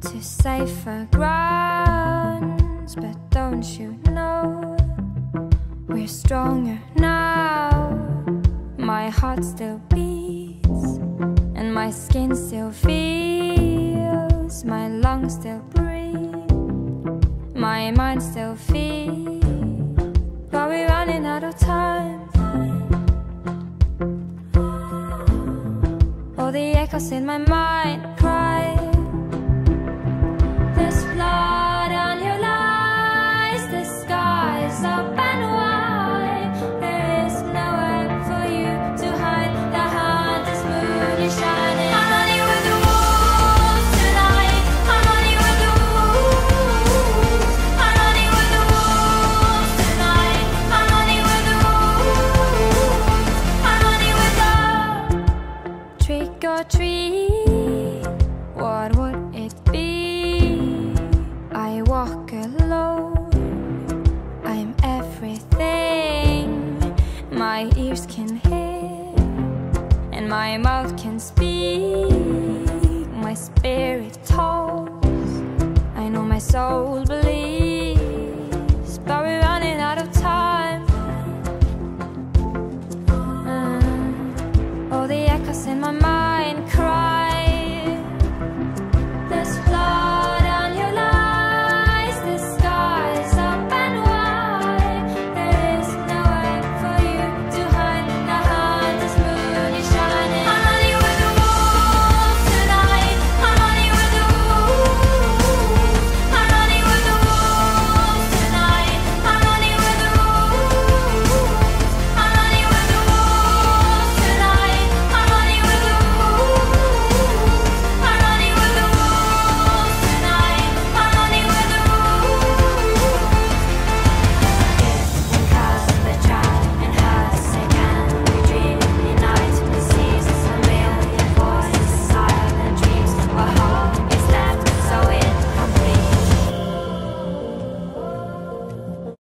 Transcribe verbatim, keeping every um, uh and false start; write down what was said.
to safer grounds. But don't you know we're stronger now? My heart still beats and my skin still feels, my lungs still breathe, my mind still feels. But we're running out of time. All the echoes in my mind cry, there's blood on your lies, the sky's up and wide. There is nowhere for you to hide, the hand is moon is shining. I'm running with the wolves tonight, I'm running with the wolves, I'm running with the wolves tonight, I'm running with the wolves, I'm running with the trick or treat. What would it be? I walk alone, I'm everything my ears can hear and my mouth can speak. My spirit tolls, I know my soul believes.